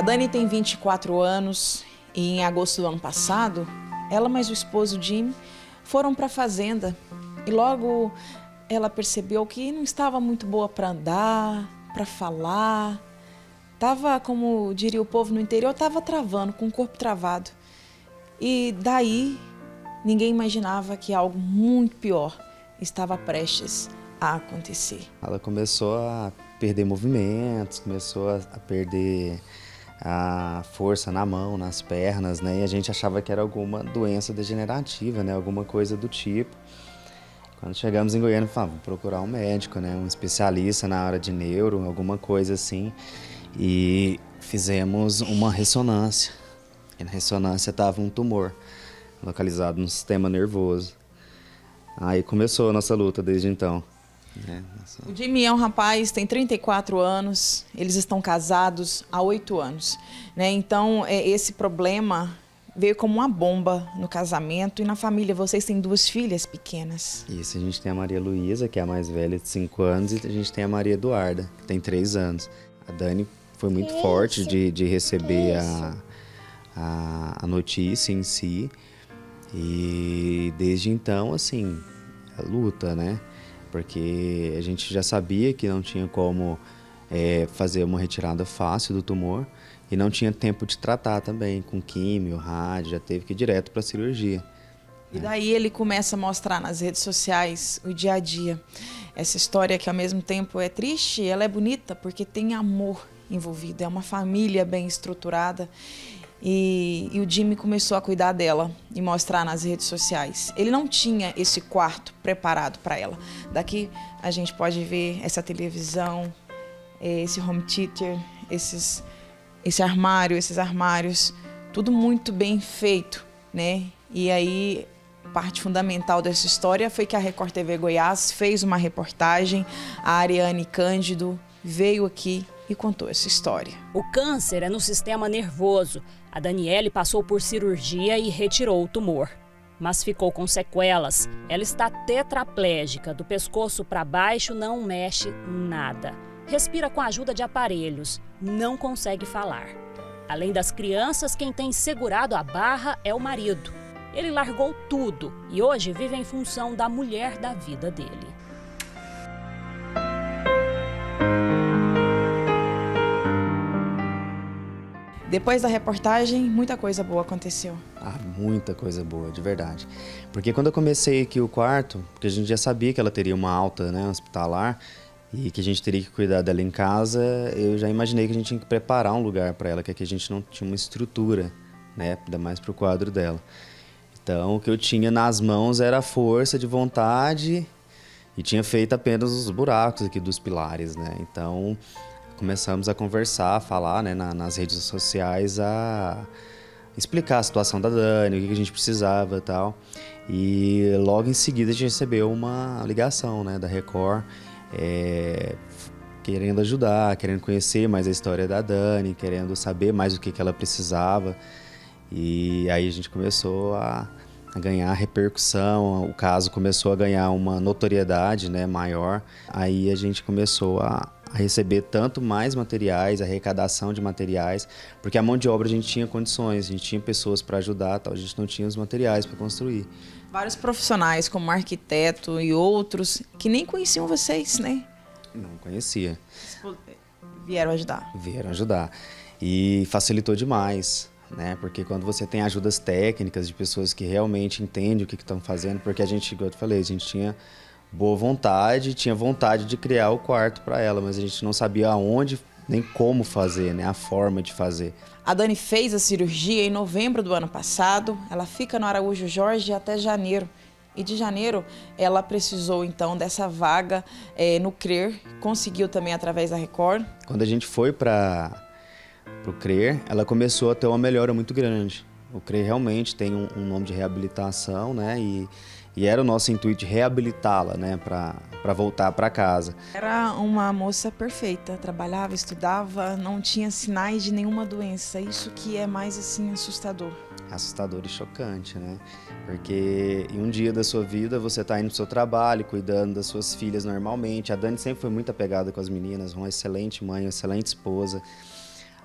Dani tem 24 anos e em agosto do ano passado, ela mais o esposo Jimmy foram para a fazenda e logo ela percebeu que não estava muito boa para andar, para falar. Tava, como diria o povo no interior, tava travando, com o corpo travado. E daí ninguém imaginava que algo muito pior estava prestes a acontecer. Ela começou a perder movimentos, começou a perder a força na mão, nas pernas, né? E a gente achava que era alguma doença degenerativa, né? Alguma coisa do tipo. Quando chegamos em Goiânia, falamos, vamos procurar um médico, né? Um especialista na área de neuro, alguma coisa assim. E fizemos uma ressonância. E na ressonância estava um tumor localizado no sistema nervoso. Aí começou a nossa luta desde então. O Jimmy é um rapaz, tem 34 anos, eles estão casados há 8 anos. Né? Então, esse problema veio como uma bomba no casamento e na família. Vocês têm 2 filhas pequenas. Isso, a gente tem a Maria Luísa, que é a mais velha, de 5 anos, e a gente tem a Maria Eduarda, que tem 3 anos. A Dani foi muito forte de receber a notícia em si. E desde então, assim, a luta, né? Porque a gente já sabia que não tinha como fazer uma retirada fácil do tumor e não tinha tempo de tratar também, com químio, rádio, já teve que ir direto para a cirurgia. E daí ele começa a mostrar nas redes sociais o dia a dia. Essa história que ao mesmo tempo é triste, ela é bonita porque tem amor envolvido, é uma família bem estruturada. E o Jimmy começou a cuidar dela e mostrar nas redes sociais. Ele não tinha esse quarto preparado para ela. Daqui a gente pode ver essa televisão, esse home theater, esses armários, tudo muito bem feito, né? E aí, parte fundamental dessa história foi que a Record TV Goiás fez uma reportagem, a Ariane Cândido veio aqui e contou essa história. O câncer é no sistema nervoso. A Daniele passou por cirurgia e retirou o tumor, mas ficou com sequelas. Ela está tetraplégica, do pescoço para baixo não mexe nada. Respira com a ajuda de aparelhos, não consegue falar. Além das crianças, quem tem segurado a barra é o marido. Ele largou tudo e hoje vive em função da mulher da vida dele. Depois da reportagem, muita coisa boa aconteceu. Muita coisa boa, de verdade. Porque quando eu comecei aqui o quarto, porque a gente já sabia que ela teria uma alta, né, hospitalar, e que a gente teria que cuidar dela em casa, eu já imaginei que a gente tinha que preparar um lugar para ela, que aqui a gente não tinha uma estrutura, né, ainda mais para o quadro dela. Então, o que eu tinha nas mãos era a força de vontade e tinha feito apenas os buracos aqui dos pilares, né. Então, começamos a conversar, a falar, né, nas redes sociais, a explicar a situação da Dani, o que a gente precisava e tal. E logo em seguida a gente recebeu uma ligação, né, da Record, querendo ajudar, querendo conhecer mais a história da Dani, querendo saber mais o que ela precisava. E aí a gente começou a ganhar repercussão, o caso começou a ganhar uma notoriedade, né, maior. Aí a gente começou a receber tanto mais materiais, arrecadação de materiais, porque a mão de obra a gente tinha condições, a gente tinha pessoas para ajudar, tal, a gente não tinha os materiais para construir. Vários profissionais, como arquiteto e outros, que nem conheciam vocês, né? Não conhecia. Vieram ajudar. Vieram ajudar. E facilitou demais, né? Porque quando você tem ajudas técnicas de pessoas que realmente entendem o que estão fazendo, porque a gente, igual eu falei, a gente tinha boa vontade, tinha vontade de criar o quarto para ela, mas a gente não sabia aonde nem como fazer, né? A forma de fazer. A Dani fez a cirurgia em novembro do ano passado, ela fica no Araújo Jorge até janeiro. E de janeiro ela precisou então dessa vaga no CRER, conseguiu também através da Record. Quando a gente foi para o CRER, ela começou a ter uma melhora muito grande. O CRER realmente tem um nome de reabilitação, né? E era o nosso intuito de reabilitá-la, né, para voltar para casa. Era uma moça perfeita, trabalhava, estudava, não tinha sinais de nenhuma doença. Isso que é mais assim assustador. Assustador e chocante, né? Porque em um dia da sua vida você está indo para o seu trabalho, cuidando das suas filhas normalmente. A Dani sempre foi muito apegada com as meninas, uma excelente mãe, uma excelente esposa.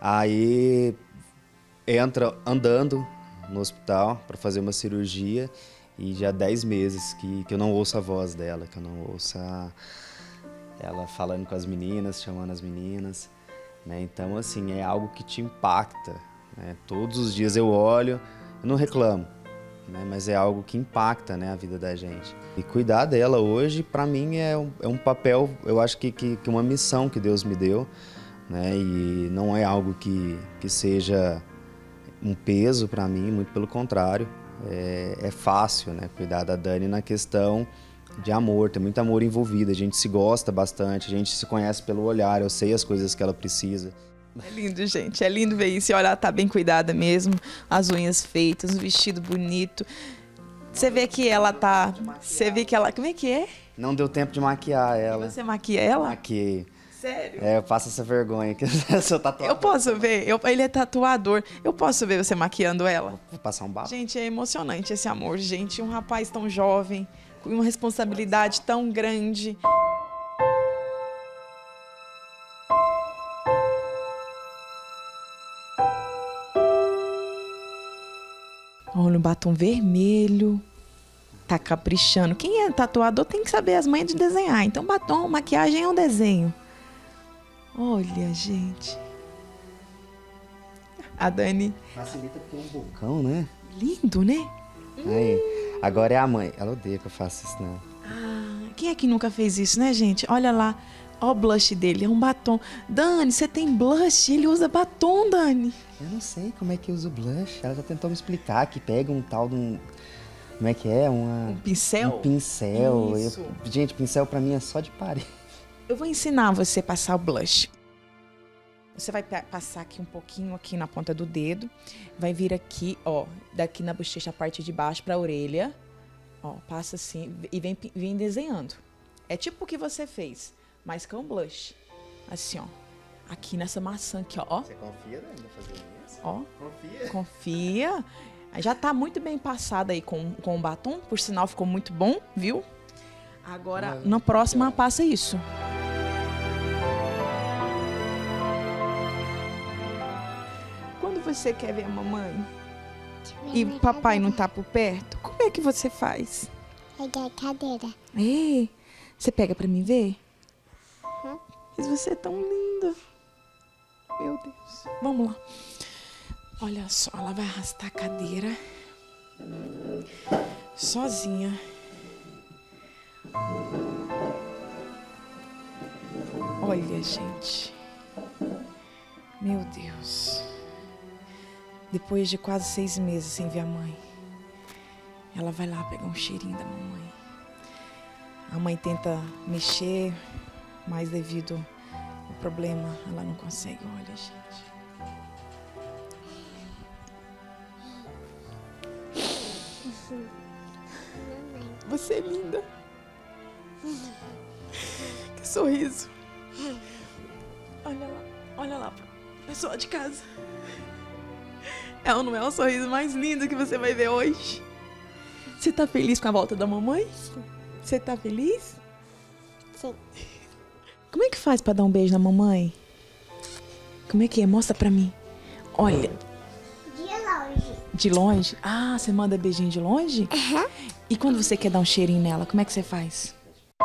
Aí entra andando no hospital para fazer uma cirurgia e já há 10 meses que eu não ouço a voz dela, que eu não ouço ela falando com as meninas, chamando as meninas, né? Então, assim, é algo que te impacta, né? Todos os dias eu olho, eu não reclamo, né? Mas é algo que impacta, né, a vida da gente. E cuidar dela hoje, para mim, é um papel, eu acho que uma missão que Deus me deu, né? E não é algo que seja um peso para mim, muito pelo contrário. É fácil, né, cuidar da Dani na questão de amor, tem muito amor envolvido, a gente se gosta bastante, a gente se conhece pelo olhar, eu sei as coisas que ela precisa. É lindo, gente, é lindo ver isso. E olha, ela tá bem cuidada mesmo, as unhas feitas, um vestido bonito. Você vê que ela tá... Você vê que ela... Como é que é? Não deu tempo de maquiar ela. Você maquia ela? Maquiei. Sério? Eu passo essa vergonha, que eu sou tatuador. Eu posso ver, ele é tatuador, eu posso ver você maquiando ela? Vou passar um bafo. Gente, é emocionante esse amor, gente. Um rapaz tão jovem, com uma responsabilidade tão grande. Olha, um batom vermelho. Tá caprichando. Quem é tatuador tem que saber as manhas de desenhar. Então, batom, maquiagem é um desenho. Olha, gente. A Dani. Facilita porque é um vulcão, né? Lindo, né? Aí, agora é a mãe. Ela odeia que eu faça isso, não. Quem é que nunca fez isso, né, gente? Olha lá. Olha o blush dele. É um batom. Dani, você tem blush? Ele usa batom, Dani. Eu não sei como é que usa o blush. Ela já tentou me explicar que pega um tal de um... Como é que é? Um pincel? Um pincel. Isso. Gente, pincel pra mim é só de parede. Eu vou ensinar você a passar o blush. Você vai passar aqui um pouquinho aqui na ponta do dedo. Vai vir aqui, ó, daqui na bochecha, a parte de baixo pra orelha. Ó, passa assim e vem desenhando. É tipo o que você fez, mas com blush. Assim, ó. Aqui nessa maçã aqui, ó. Você confia ainda fazer isso? Ó. Confia. Confia. Já tá muito bem passada aí com o batom. Por sinal, ficou muito bom, viu? Agora, na próxima, passa isso. Quando você quer ver a mamãe e papai não tá por perto, como é que você faz? Pegar a cadeira. É, você pega pra mim ver? Mas você é tão linda. Meu Deus. Vamos lá. Olha só, ela vai arrastar a cadeira sozinha. Olha, gente. Meu Deus. Depois de quase 6 meses sem ver a mãe, ela vai lá pegar um cheirinho da mamãe. A mãe tenta mexer, mas devido ao problema, ela não consegue. Olha, gente. Você é linda. Que sorriso. Olha lá, pessoal de casa. É ou não é o sorriso mais lindo que você vai ver hoje? Você tá feliz com a volta da mamãe? Sim. Você tá feliz? Sim. Como é que faz pra dar um beijo na mamãe? Como é que é? Mostra pra mim. Olha. De longe. De longe? Ah, você manda beijinho de longe? Aham. E quando você quer dar um cheirinho nela, como é que você faz?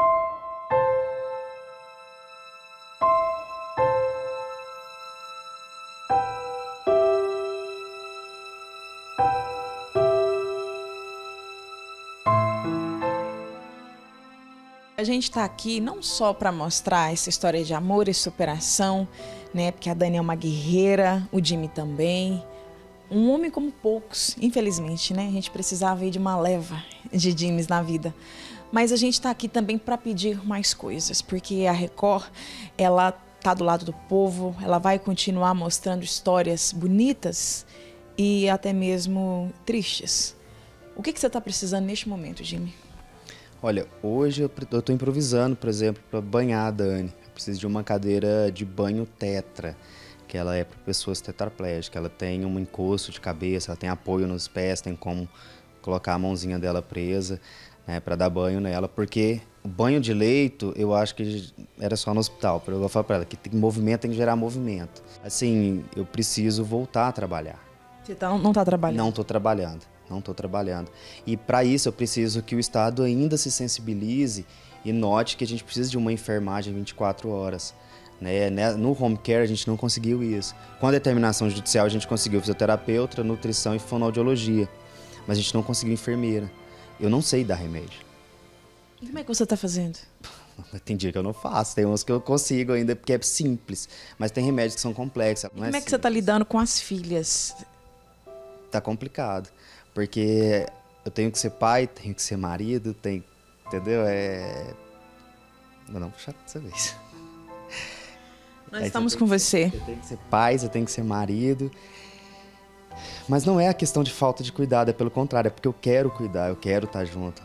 A gente está aqui não só para mostrar essa história de amor e superação, né? Porque a Dani é uma guerreira, o Jimmy também. Um homem como poucos, infelizmente, né? A gente precisava aí de uma leva de Jimmys na vida. Mas a gente está aqui também para pedir mais coisas, porque a Record, ela tá do lado do povo, ela vai continuar mostrando histórias bonitas e até mesmo tristes. O que você está precisando neste momento, Jimmy? Olha, hoje eu tô improvisando, por exemplo, para banhar a Dani. Eu preciso de uma cadeira de banho tetra, que ela é para pessoas tetraplégicas. Ela tem um encosto de cabeça, ela tem apoio nos pés, tem como colocar a mãozinha dela presa. né, para dar banho nela, porque o banho de leito eu acho que era só no hospital. Eu vou falar para ela que movimento tem que gerar movimento. Assim, eu preciso voltar a trabalhar. Você não está trabalhando? Não estou trabalhando, não estou trabalhando. E para isso eu preciso que o Estado ainda se sensibilize e note que a gente precisa de uma enfermagem 24 horas. Né? No home care a gente não conseguiu isso. Com a determinação judicial a gente conseguiu fisioterapeuta, nutrição e fonoaudiologia. Mas a gente não conseguiu enfermeira. Eu não sei dar remédio. E como é que você está fazendo? Tem dia que eu não faço, tem uns que eu consigo ainda porque é simples. Mas tem remédios que são complexos. Como é que você está lidando com as filhas? Tá complicado. Porque eu tenho que ser pai, tenho que ser marido, entendeu? Não, não puxar dessa vez. Nós estamos com você. Eu tenho que ser pai, eu tenho que ser marido. Mas não é a questão de falta de cuidado, é pelo contrário, é porque eu quero cuidar, eu quero estar junto.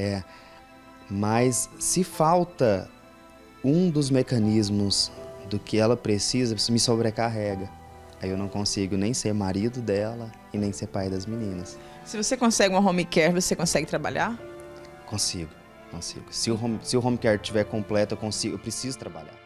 Mas se falta um dos mecanismos do que ela precisa, me sobrecarrega. Aí eu não consigo nem ser marido dela e nem ser pai das meninas. Se você consegue uma home care, você consegue trabalhar? Consigo. Se o home care estiver completo, eu preciso trabalhar.